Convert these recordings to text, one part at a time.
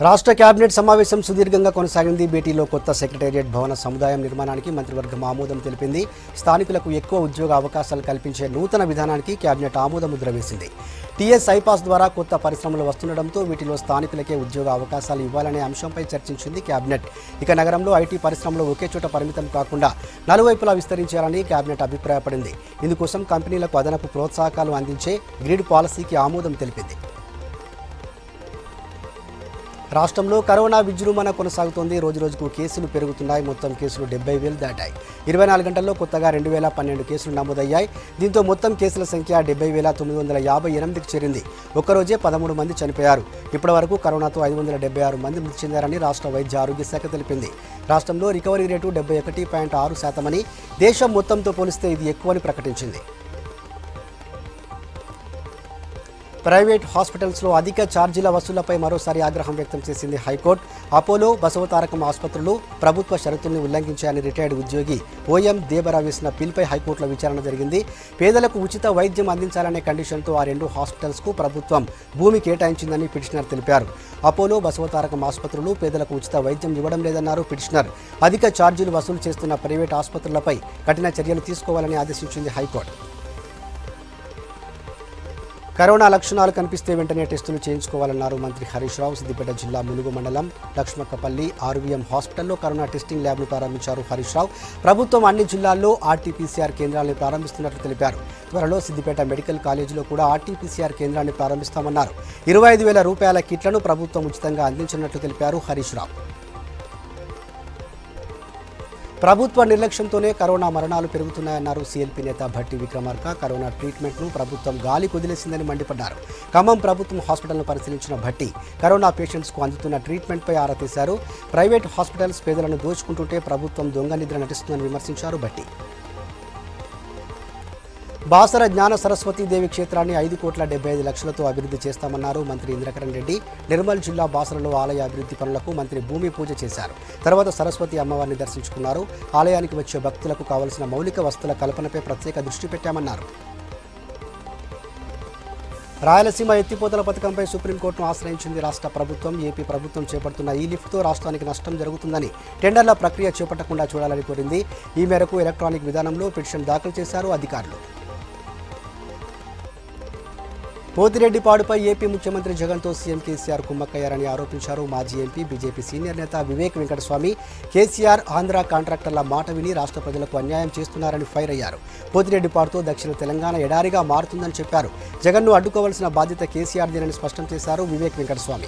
రాష్ట్ర కేబినెట్ సమావేశం సుదీర్ఘంగా కొనసాగింది. భేటీలో కొత్త సెక్రటేరియట్ భవన సముదాయం నిర్మాణానికి మంత్రివర్గం ఆమోదం తెలిపింది. స్థానికులకు ఎక్కువ ఉద్యోగ అవకాశాలు కల్పించే నూతన విధానానికి కేబినెట్ ఆమోద ముద్ర వేసింది. టీఎస్ ఐపాస్ ద్వారా కొత్త పరిశ్రమలు వస్తుండటంతో వీటిలో స్థానికులకే ఉద్యోగ అవకాశాలు ఇవ్వాలనే అంశంపై చర్చించింది కేబినెట్. ఇక నగరంలో ఐటీ పరిశ్రమలు ఒకే చోట పరిమితం కాకుండా నలువైపులా విస్తరించాలని కేబినెట్ అభిప్రాయపడింది. ఇందుకోసం కంపెనీలకు అదనపు ప్రోత్సాహకాలు అందించే గ్రిడ్ పాలసీకి ఆమోదం తెలిపింది. రాష్ట్రంలో కరోనా విజృంభణ కొనసాగుతోంది. రోజురోజుకు కేసులు పెరుగుతున్నాయి. మొత్తం కేసులు 70,000 దాటాయి. 24 గంటల్లో కొత్తగా 2,012 కేసులు నమోదయ్యాయి. దీంతో మొత్తం కేసుల సంఖ్య 70,958కి చేరింది. ఒక్కరోజే 13 మంది చనిపోయారు. ఇప్పటి వరకు కరోనాతో 576 మంది మృతి చెందారని రాష్ట్ర వైద్య ఆరోగ్య శాఖ తెలిపింది. రాష్ట్రంలో రికవరీ రేటు 71.6% అని, దేశం మొత్తంతో పోలిస్తే ఇది ఎక్కువని ప్రకటించింది. ప్రైవేట్ హాస్పిటల్స్లో అధిక ఛార్జీల వసూళ్లపై మరోసారి ఆగ్రహం వ్యక్తం చేసింది హైకోర్టు. అపోలో, బసవతారకం ఆసుపత్రులు ప్రభుత్వ షరతుల్ని ఉల్లంఘించాయని రిటైర్డ్ ఉద్యోగి ఓఎం దేబరా వేసిన పిల్పై హైకోర్టులో విచారణ జరిగింది. పేదలకు ఉచిత వైద్యం అందించాలనే కండిషన్తో ఆ రెండు హాస్పిటల్స్కు ప్రభుత్వం భూమి కేటాయించిందని పిటిషనర్ తెలిపారు. అపోలో, బసవతారకం ఆసుపత్రులు పేదలకు ఉచిత వైద్యం ఇవ్వడం లేదన్నారు పిటిషనర్. అధిక ఛార్జీలు వసూలు చేస్తున్న ప్రైవేట్ ఆసుపత్రులపై కఠిన చర్యలు తీసుకోవాలని ఆదేశించింది హైకోర్టు. కరోనా లక్షణాలు కనిపిస్తే వెంటనే టెస్టులు చేయించుకోవాలన్నారు మంత్రి హరీష్ రావు. సిద్దిపేట జిల్లా ములుగు మండలం లక్ష్మక్కపల్లి ఆర్వీఎం హాస్పిటల్లో కరోనా టెస్టింగ్ ల్యాబ్ను ప్రారంభించారు హరీష్ రావు. ప్రభుత్వం అన్ని జిల్లాల్లో ఆర్టీపీసీఆర్ కేంద్రాలను ప్రారంభిస్తున్నట్లు తెలిపారు. త్వరలో సిద్దిపేట మెడికల్ కాలేజీలో కూడా ఆర్టీపీసీఆర్ కేంద్రాన్ని ప్రారంభిస్తామన్నారు. 25,000 రూపాయల కిట్లను ప్రభుత్వం ఉచితంగా అందించినట్లు తెలిపారు హరీష్ రావు. ప్రభుత్వ నిర్లక్ష్యంతోనే కరోనా మరణాలు పెరుగుతున్నాయన్నారు సీఎల్పీ నేత భట్టి విక్రమార్క. కరోనా ట్రీట్మెంట్ను ప్రభుత్వం గాలి కుదిలేసిందని మండిపడ్డారు. ఖమ్మం ప్రభుత్వం హాస్పిటల్ను పరిశీలించిన భట్టి కరోనా పేషెంట్స్కు అందుతున్న ట్రీట్మెంట్పై ఆరా తీశారు. ప్రైవేట్ హాస్పిటల్స్ పేదలను దోచుకుంటుంటే ప్రభుత్వం దొంగ నిద్ర నటిస్తుందని విమర్శించారు భట్టి. బాసర జ్ఞాన సరస్వతీదేవి క్షేత్రాన్ని 5,75,00,000తో అభివృద్ధి చేస్తామన్నారు మంత్రి ఇంద్రకరణ్ రెడ్డి. నిర్మల్ జిల్లా బాసరలో ఆలయ అభివృద్ధి పనులకు మంత్రి భూమి పూజ చేశారు. తర్వాత సరస్వతి అమ్మవారిని దర్శించుకున్నారు. ఆలయానికి వచ్చే భక్తులకు కావలసిన మౌలిక వస్తువుల కల్పనపై ప్రత్యేక దృష్టి పెట్టామన్నారు. రాయలసీమ ఎత్తిపోతల పథకంపై సుప్రీంకోర్టును ఆశ్రయించింది రాష్ట్ర ప్రభుత్వం. ఏపీ ప్రభుత్వం చేపడుతున్న ఈ లిఫ్ట్తో రాష్ట్రానికి నష్టం జరుగుతుందని, టెండర్ల ప్రక్రియ చేపట్టకుండా చూడాలని కోరింది. ఈ మేరకు ఎలక్ట్రానిక్ విధానంలో పిటిషన్ దాఖలు చేశారు అధికారులు. పోతిరెడ్డిపాడుపై ఏపీ ముఖ్యమంత్రి జగన్తో సీఎం కేసీఆర్ కుమ్మక్కయ్యారని ఆరోపించారు మాజీ ఎంపీ, బీజేపీ సీనియర్ నేత వివేక్ వెంకటస్వామి. కేసీఆర్ ఆంధ్ర కాంట్రాక్టర్ల మాట విని రాష్ట్ర ప్రజలకు అన్యాయం చేస్తున్నారని ఫైర్ అయ్యారు. పోతిరెడ్డిపాడుతో దక్షిణ తెలంగాణ ఎడారిగా మారుతుందని చెప్పారు. జగన్ను అడ్డుకోవాల్సిన బాధ్యత కేసీఆర్దేనని స్పష్టం చేశారు వివేక్ వెంకటస్వామి.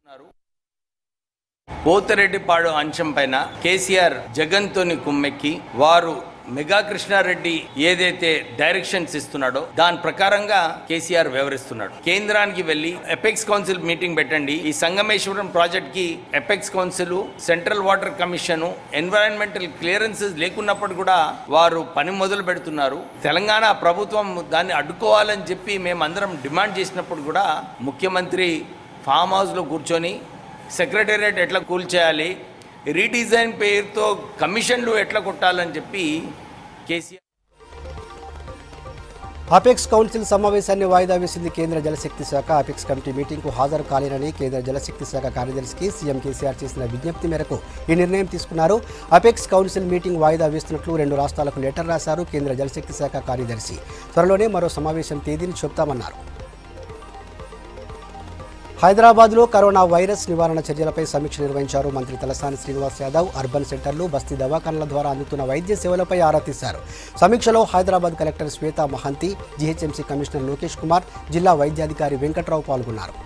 పోతిరెడ్డిపాడు అంశం పైన కేసీఆర్ జగన్తోని కుమ్మెక్కి వారు మెగా కృష్ణారెడ్డి ఏదైతే డైరెక్షన్స్ ఇస్తున్నాడో దాని ప్రకారంగా కేసీఆర్ వ్యవహరిస్తున్నాడు. కేంద్రానికి వెళ్లి ఎపెక్స్ కౌన్సిల్ మీటింగ్ పెట్టండి, ఈ సంగమేశ్వరం ప్రాజెక్ట్ కి apex council, central water commission, environmental clearances లేకున్నప్పుడు కూడా వారు పని మొదలు పెడుతున్నారు. తెలంగాణ ప్రభుత్వం దాన్ని అడ్డుకోవాలని చెప్పి మేమందరం డిమాండ్ చేసినప్పుడు కూడా ముఖ్యమంత్రి ఫామ్ హౌస్లో కూర్చొని సెక్రటేరియట్ ఎట్లా కూల్చేయాలి, రీడిజైన్ పేరుతో కమిషన్లు ఎట్లా కొట్టాలని చెప్పి కేసీఆర్. అపెక్స్ కౌన్సిల్ సమావేశాన్ని వాయిదా వేసింది కేంద్ర జలశక్తి శాఖ. అపెక్స్ కమిటీ మీటింగ్కు హాజరు కాలేనని కేంద్ర జలశక్తి శాఖ కార్యదర్శికి సీఎం కేసీఆర్ చేసిన విజ్ఞప్తి మేరకు ఈ నిర్ణయం తీసుకున్నారు. అపెక్స్ కౌన్సిల్ మీటింగ్ వాయిదా వేస్తున్నట్లు 2 రాష్ట్రాలకు లెటర్ రాశారు కేంద్ర జలశక్తి శాఖ కార్యదర్శి. త్వరలోనే మరో సమావేశం తేదీని చెప్తామన్నారు. హైదరాబాద్లో కరోనా వైరస్ నివారణ చర్యలపై సమీక్ష నిర్వహించారు మంత్రి తలసాని శ్రీనివాస్ యాదవ్. అర్బన్ సెంటర్లు, బస్తీ దవాఖానాల ద్వారా అందుతున్న వైద్య సేవలపై ఆరా తీశారు. సమీక్షలో Hyderabad collector Shweta Mohanty, GHMC commissioner Lokesh Kumar, జిల్లా వైద్యాధికారి వెంకట్రావు పాల్గొన్నారు.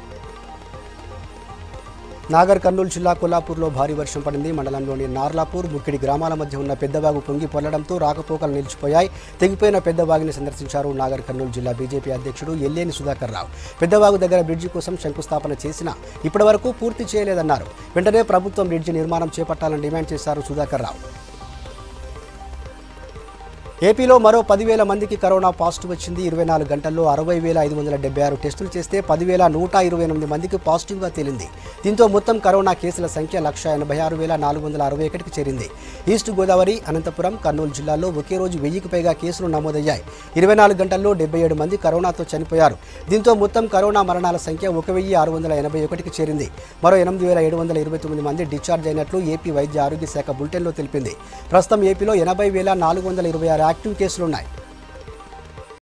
నాగర్ కర్నూలు జిల్లా కొల్లాపూర్లో భారీ వర్షం పడింది. మండలంలోని నార్లాపూర్, ముక్కిడి గ్రామాల మధ్య ఉన్న పెద్దవాగు పొంగి పొల్లడంతో రాకపోకలు నిలిచిపోయాయి. తెగిపోయిన పెద్దవాగుని సందర్శించారు నాగర్ కర్నూలు జిల్లా బీజేపీ అధ్యక్షుడు ఎల్లేని సుధాకర్ రావు. పెద్దవాగు దగ్గర బ్రిడ్జి కోసం శంకుస్థాపన చేసినా ఇప్పటివరకు పూర్తి చేయలేదన్నారు. వెంటనే ప్రభుత్వం బ్రిడ్జి నిర్మాణం చేపట్టాలని డిమాండ్ చేశారు సుధాకర్ రావు. ఏపీలో మరో 10,000 మందికి కరోనా పాజిటివ్ వచ్చింది. 24 గంటల్లో 60,576 టెస్టులు చేస్తే 10,128 మందికి పాజిటివ్గా తేలింది. దీంతో మొత్తం కరోనా కేసుల సంఖ్య 186,461కి చేరింది. ఈస్ట్ గోదావరి, అనంతపురం, కర్నూలు జిల్లాల్లో ఒకే రోజు 1000కి పైగా కేసులు నమోదయ్యాయి. 24 గంటల్లో 77 మంది కరోనాతో చనిపోయారు. దీంతో మొత్తం కరోనా మరణాల సంఖ్య 1,681కి చేరింది. మరో 8,729 మంది డిశ్చార్జ్ అయినట్లు ఏపీ వైద్య ఆరోగ్య శాఖ బులెటిన్లో తెలిపింది. ప్రస్తుతం ఏపీలో 80,426 యాక్టివ్ కేసులున్నాయి.